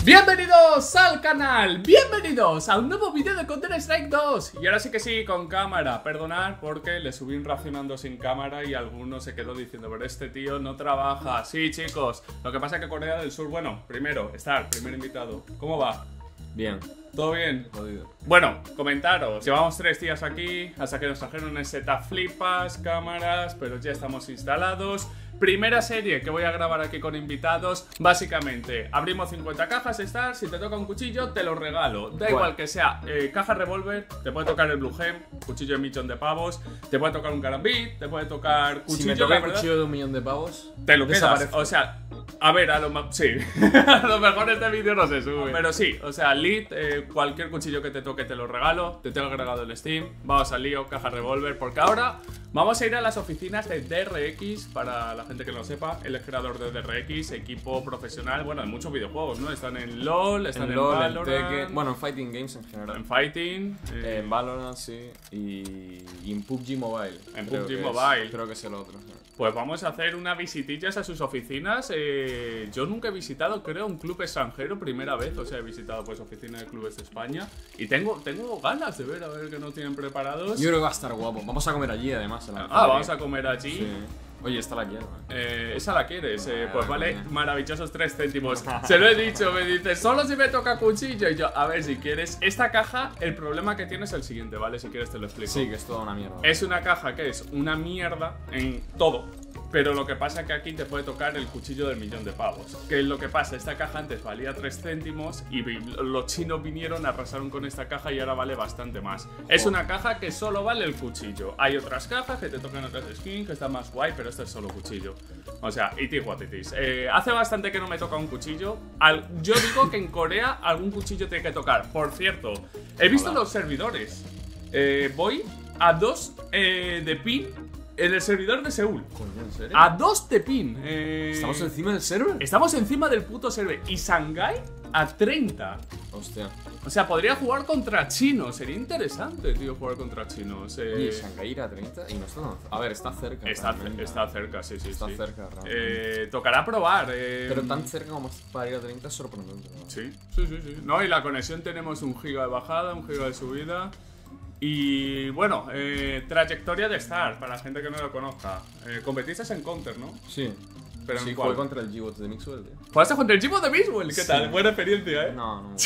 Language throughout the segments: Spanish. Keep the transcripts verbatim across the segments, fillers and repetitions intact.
Bienvenidos al canal, bienvenidos a un nuevo vídeo de Counter Strike dos. Y ahora sí que sí, con cámara, perdonad porque le subí un racionando sin cámara y alguno se quedó diciendo, pero este tío no trabaja. Sí, chicos, lo que pasa es que Corea del Sur, bueno, primero, Star, primer invitado, ¿cómo va? Bien. ¿Todo bien? Jodido. Bueno, comentaros, llevamos tres días aquí, hasta que nos trajeron un setup flipas, cámaras, pero ya estamos instalados. Primera serie que voy a grabar aquí con invitados. Básicamente, abrimos cincuenta cajas, Star, si te toca un cuchillo, te lo regalo. Da igual que sea eh, caja revólver, te puede tocar el Blue Gem, cuchillo de un millón de pavos, te puede tocar un Karambit, te puede tocar cuchillo, si me toca la el verdad, cuchillo de un millón de pavos, te lo quedas, desaparezco. o sea, a ver, a lo más, sí, a lo mejor este vídeo no se sube, pero sí, o sea, lead, eh, cualquier cuchillo que te toque te lo regalo, te tengo agregado el Steam, vamos al lío, caja revólver, porque ahora vamos a ir a las oficinas de D R X, para la gente que no lo sepa, él es creador de D R X, equipo profesional, bueno, en muchos videojuegos, ¿no? Están en LoL, están en, en LoL, en Valorant, Tekken, bueno, en Fighting Games en general. en Fighting, eh, En Valorant, sí, y, y en P U B G Mobile. En creo P U B G que Mobile. Es, creo que es el otro. Sí. Pues vamos a hacer unas visitillas a sus oficinas. eh, Yo nunca he visitado, creo, un club extranjero, primera vez. O sea, he visitado pues oficinas de clubes de España. Y tengo, tengo ganas de ver, a ver qué nos tienen preparados. Yo creo que va a estar guapo. Vamos a comer allí, además. En la Ah, vamos a comer allí. Sí. Oye, esta la quiero. ¿eh? Eh, esa la quieres, eh, Ah, pues vale, coño. maravillosos tres céntimos. Se lo he dicho, me dice, solo si me toca cuchillo. Y yo, a ver, si quieres. Esta caja, el problema que tiene es el siguiente, ¿vale? Si quieres te lo explico. Sí, que es toda una mierda. Es una caja que es una mierda en todo. Pero lo que pasa es que aquí te puede tocar el cuchillo del millón de pavos. ¿Qué es lo que pasa? Esta caja antes valía tres céntimos y vi- los chinos vinieron, arrasaron con esta caja y ahora vale bastante más. Es una caja que solo vale el cuchillo. Hay otras cajas que te tocan otras skins que están más guay, pero este es solo cuchillo. O sea, it is what it is. Eh, hace bastante que no me toca un cuchillo. Al- yo digo que en Corea algún cuchillo tiene que tocar. Por cierto, he visto Hola. los servidores. Eh, voy a dos eh, de pin en el servidor de Seúl. Coño, ¿en serio? A dos de pin. Eh, ¿Estamos encima del server? Estamos encima del puto server. Y Shanghai a treinta. Hostia. O sea, podría jugar contra chinos. Sería interesante, tío, jugar contra chinos. Eh, Oye, Shanghai irá a treinta y no está tan... A ver, está cerca. está, realmente. está cerca, sí, sí, Está sí. cerca, realmente. Eh, tocará probar. eh, Pero tan cerca como para ir a treinta es sorprendente, ¿no? Sí, sí, sí, sí. No, y la conexión tenemos un giga de bajada, un giga de subida. Y bueno, eh, trayectoria de Star, para la gente que no lo conozca. Eh, competiste en Counter, ¿no? Sí. Pero sí, ¿en cuál? fue contra el G-Bot de Mixwell, tío. ¿Jugaste contra el Jimbo de Biswell? ¿Qué Sí. tal? Buena experiencia, ¿eh? No, no.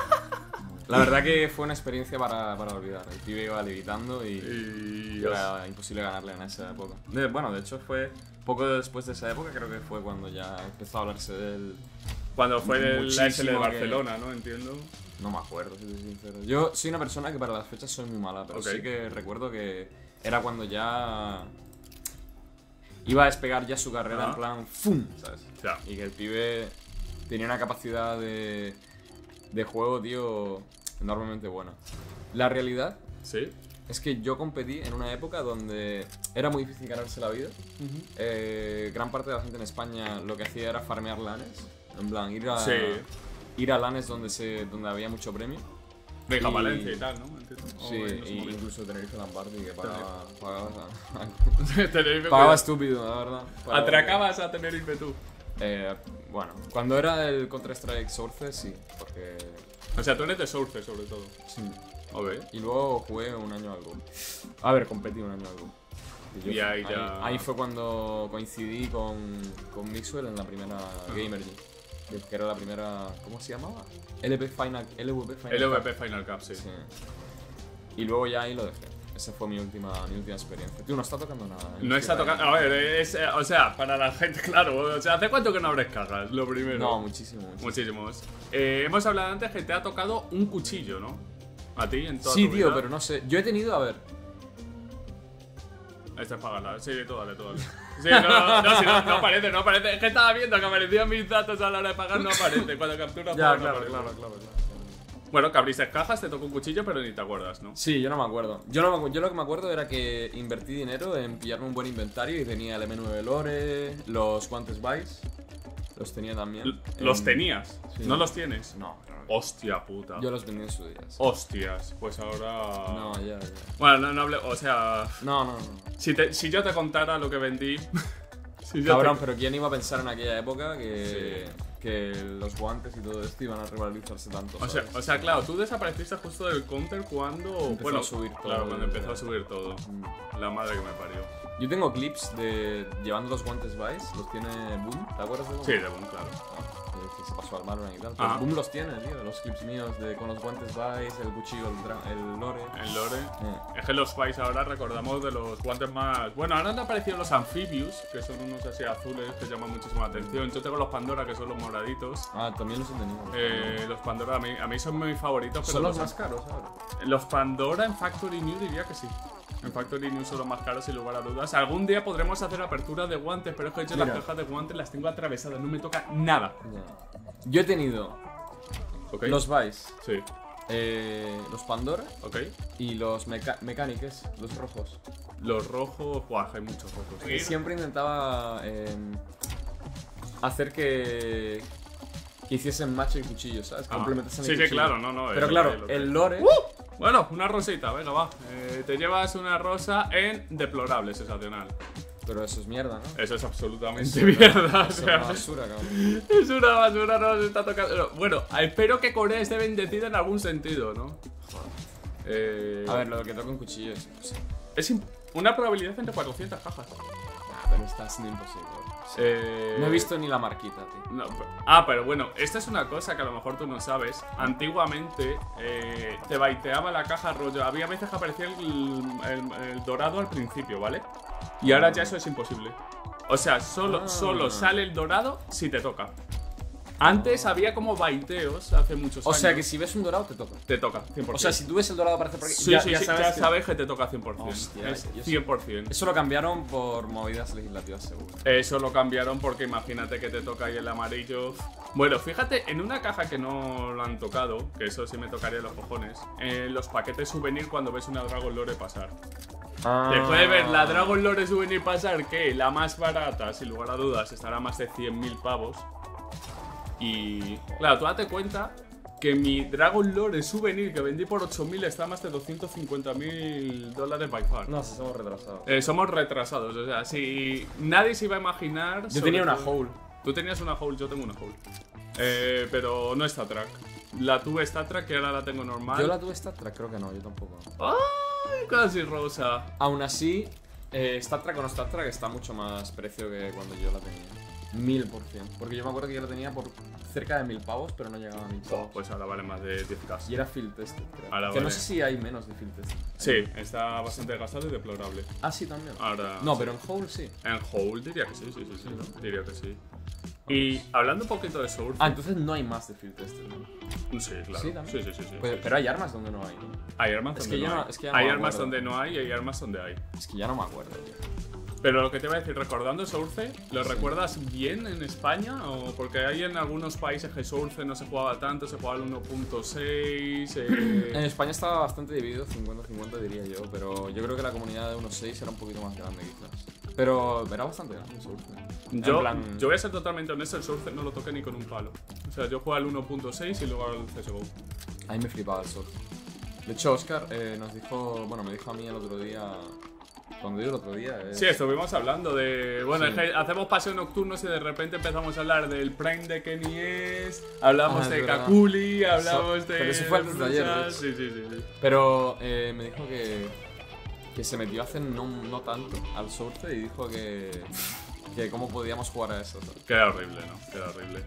La verdad que fue una experiencia para, para olvidar. El pibe iba levitando y, Y... era imposible ganarle en esa época. De- bueno, de hecho fue poco después de esa época, creo que fue cuando ya empezó a hablarse del... Cuando fue el, la S L de Muchísimo que- Barcelona, ¿no? Entiendo. No me acuerdo, si soy sincero. Yo soy una persona que para las fechas soy muy mala, pero Ok. sí que recuerdo que era cuando ya iba a despegar ya su carrera Ajá. en plan ¡fum! ¿Sabes? Ya. Y que el pibe tenía una capacidad de, de juego, tío, enormemente buena. La realidad ¿Sí? es que yo competí en una época donde era muy difícil ganarse la vida. Eh, gran parte de la gente en España lo que hacía era farmear lanes. En plan, ir a, Sí. ir a lanes donde, se, donde había mucho premio. Venga, Y- Valencia y tal, ¿no? Entiendo. O Sí, en su y momento. incluso Tenerife Lambardi, que pagaba, pagaba, Tenerife, pagaba cuidado. estúpido, la verdad. Pagaba- Atracabas a Tenerife tú. Eh, bueno, cuando era el Counter-Strike Source, sí, porque... O sea, tú eres de Source, sobre todo. Sí. Ok. Y luego jugué un año algo. A ver, competí un año algo. yo- Y ahí ya- ahí fue cuando coincidí con, con Mixwell en la primera Gamergy. Que que era la primera... ¿Cómo se llamaba? L V P Final, L V P Final L V P Cup. Final Cup, sí. Sí. Y luego ya ahí lo dejé. Esa fue mi última, mi última experiencia. Tío, no está tocando nada. ¿eh? No está Estoy tocando. A ver, es, eh, o sea, para la gente, claro. O sea, ¿hace cuánto que no abres cajas? Lo primero. No, muchísimo, muchísimo. Muchísimos. Eh, hemos hablado antes que te ha tocado un cuchillo, ¿no? A ti, en toda Sí, tu tío, vida. pero no sé. Yo he tenido, a ver. Esta es pagarla. Sí, tú dale, tú dale. Sí, no, no, no, sí, no, no aparece, no aparece. Es que estaba viendo que aparecían mis datos a la hora de pagar, no aparece. Cuando capturas Ya, pago, no claro, aparece. claro, claro, claro. Bueno, que abriste cajas, te tocó un cuchillo, pero ni te acuerdas, ¿no? Sí, yo no me acuerdo. Yo, no me acu- yo lo que me acuerdo era que invertí dinero en pillarme un buen inventario y tenía el M nueve Lore, los guantes Vice, los tenía también. L- ¿Los En- tenías? sí. ¿No los tienes? No, claro. Hostia puta. Yo los vendí en su día. sí. Hostias, pues ahora... No, ya, ya. Bueno, no, no hable... O sea... No, no, no. Si, te- si yo te contara lo que vendí... Sí, ya Cabrón, te- pero ¿quién iba a pensar en aquella época que, Sí. que los guantes y todo esto iban a rivalizarse tanto? O sea, ¿sabes? o sea, claro, tú desapareciste justo del counter cuando. Empezó bueno, a subir todo. Claro, cuando empezó a subir todo. Mm. La madre que me parió. Yo tengo clips de llevando los guantes Vice, los tiene Boom, ¿te acuerdas de Boom? Sí, de boom, claro. Ah, que se pasó al Valorant y tal. Pero Ajá. Boom los tiene, tío, los clips míos de con los guantes Vice, el cuchillo, el, dra- el lore. En Lore. Eh. Es que los Spice ahora recordamos de los guantes más. Bueno, ahora han aparecido los Amphibious, que son unos así azules que llaman muchísimo la atención. Yo tengo los Pandora, que son los moraditos. Ah, también los he tenido. Eh, los Pandora a mí, a mí son mis favoritos, pero Son los los, más caros ahora. los Pandora en Factory New diría que sí. En Factory New son los más caros sin lugar a dudas. Algún día podremos hacer apertura de guantes, pero es que yo Mira. las cajas de guantes las tengo atravesadas, no me toca nada. Ya. Yo he tenido ¿Ok? los Vice, Sí, eh, los Pandora ok. y los meca Mechanics, los rojos. Los rojos, guau, hay muchos rojos. Y siempre intentaba eh, hacer que, que hiciesen match el cuchillo, ¿sabes? Ah. Complementasen Sí, el sí, cuchillo. claro, no, no. Pero es claro, lo que- el lore. Bueno, una rosita, venga, va. Eh, te llevas una rosa en deplorable, sensacional. Pero eso es mierda, ¿no? Eso es absolutamente Eso es mierda. una- o eso es sea, una basura, cabrón. es una basura, no se está tocando. Bueno, espero que Corea esté bendecida en algún sentido, ¿no? Eh, A ver, lo que toca un cuchillo es imposible. es imp- una probabilidad entre cuatrocientas cajas. Ah, pero está siendo imposible. Eh, No he visto ni la marquita, tío. No, pe- ah, pero bueno, esta es una cosa que a lo mejor tú no sabes. Antiguamente eh, te baiteaba la caja rollo. Había veces que aparecía el, el- el dorado al principio, ¿vale? Y ahora ya eso es imposible. O sea, solo, Ah. solo sale el dorado si te toca. Antes había como baiteos hace muchos O años. sea que si ves un dorado te toca. te toca, cien por O cien. sea, si tú ves el dorado aparecer por aquí, Sí, ya, sí, ya sí, sabes ya que- sabes que te toca cien por cien. Hostia, es yo sé. cien por cien. Eso lo cambiaron por movidas legislativas, seguro. Eso lo cambiaron porque imagínate que te toca ahí el amarillo. Bueno, fíjate, en una caja que no lo han tocado, que eso sí me tocaría los cojones, en los paquetes souvenir cuando ves una Dragon Lore pasar. Ah. Te puede ver la Dragon Lore souvenir pasar, que la más barata, sin lugar a dudas, estará a más de cien mil pavos. Y claro, tú date cuenta que mi Dragon Lore souvenir que vendí por ocho mil está a más de doscientos cincuenta mil dólares by far. No, si somos retrasados. Eh, somos retrasados, o sea, si nadie se iba a imaginar. Yo sobre tenía una todo- hole. Tú tenías una hole, yo tengo una hole. Eh, pero no Star Trek. La tuve Star Trek, que ahora la tengo normal. Yo la tuve Star Trek, creo que no, yo tampoco. ¡Ay, casi rosa! Aún así, eh, Star Trek o no Star Trek está mucho más precio que cuando yo la tenía. Mil por cien. Porque yo me acuerdo que yo la tenía por cerca de mil pavos, pero no llegaba a mil Oh, pavos. pues ahora vale más de diez K. Y era field tested, creo. Ahora que vale. no sé si hay menos de field tested. Sí, está bastante gastado y deplorable. Ah, sí, también. Ahora. No, sí. pero en Hole sí. En Hole diría que sí, sí, sí, sí. Diría que sí. Y hablando un poquito de Source. Ah, entonces no hay más de field tested, ¿no? Sí, claro. Sí, también. Sí, sí, sí. sí, Pues- sí. pero hay armas donde no hay, ¿no? Hay armas es donde que no ya no- hay. es que ya no hay me armas acuerdo. donde no hay y hay armas donde hay. Es que ya no me acuerdo, tío. Pero lo que te iba a decir, recordando Source, ¿lo recuerdas bien en España? O porque hay en algunos países que Source no se jugaba tanto, se jugaba al uno punto seis. En Eh... España estaba bastante dividido, cincuenta cincuenta diría yo, pero yo creo que la comunidad de uno punto seis era un poquito más grande quizás. Pero era bastante grande Source. En Yo, plan- yo voy a ser totalmente honesto, el Source no lo toqué ni con un palo. O sea, yo jugué al uno punto seis y luego al C S G O. A mí me flipaba el Source. De hecho, Oscar eh, nos dijo, bueno, me dijo a mí el otro día, cuando digo el otro día, es- Sí, estuvimos hablando de. Bueno, Sí. es que hacemos paseos nocturnos y de repente empezamos a hablar del Prime de Kenny S, hablamos Ah, es de verdad. Kakuli, hablamos Eso- de. pero eso fue antes de ayer, de Rusia. hecho. Sí, sí, sí, sí. Pero eh, me dijo que, que se metió hace no, no tanto al Source y dijo que, que cómo podíamos jugar a eso, ¿sabes? Queda horrible, ¿no? Queda horrible.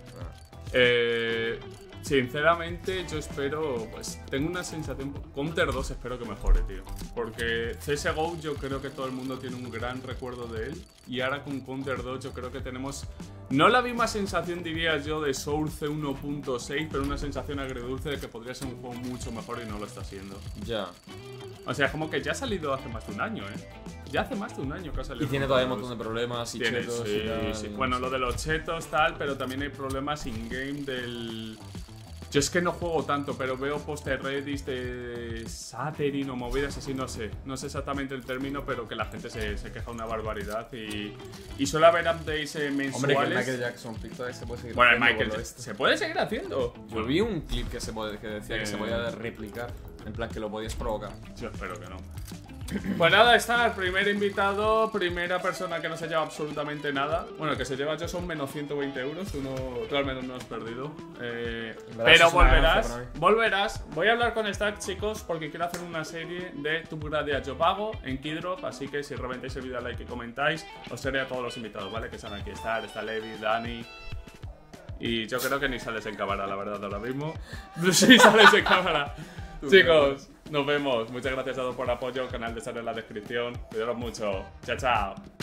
Eh, sinceramente, yo espero. Pues tengo una sensación. Counter dos espero que mejore, tío. Porque C S G O yo creo que todo el mundo tiene un gran recuerdo de él. Y ahora con Counter dos yo creo que tenemos. No la misma sensación, diría yo, de Source uno punto seis, pero una sensación agridulce de que podría ser un juego mucho mejor y no lo está siendo. Ya. O sea, como que ya ha salido hace más de un año, ¿eh? Ya hace más de un año que ha salido. Y tiene Counter todavía un dos. montón de problemas y Tiene, chetos sí, y tal. sí. y Bueno, no lo sé. de los chetos tal, pero también hay problemas in-game del... Yo es que no juego tanto, pero veo post Reddit de Saterin o movidas así, no sé. No sé exactamente el término, pero que la gente se, se queja una barbaridad y, y suele haber updates eh, mensuales. Hombre, que el Michael Jackson clip todavía se puede seguir Bueno, el haciendo Michael por lo Jackson. este. ¿Se puede seguir haciendo? Yo vi un clip que, se puede- que decía que se Eh. podía replicar. En plan, que lo podías provocar. Yo espero que no. Pues nada, está el primer invitado, primera persona que no se lleva absolutamente nada. Bueno, el que se lleva yo son menos ciento veinte euros, tú, no, tú al menos no has perdido. Eh, pero volverás, volverás. Voy a hablar con Stack, chicos, porque quiero hacer una serie de Tomb Raider yo pago en Keydrop, así que si reventáis el vídeo a like y comentáis, os seré a todos los invitados, ¿vale? Que están aquí, está, está Levi, Dani... Y yo creo que ni sales en cámara, la verdad, ahora mismo. Sí sales en cámara. Chicos, nos vemos. Muchas gracias a todos por el apoyo. El canal de estar en la descripción. Cuidaros mucho. Chao, chao.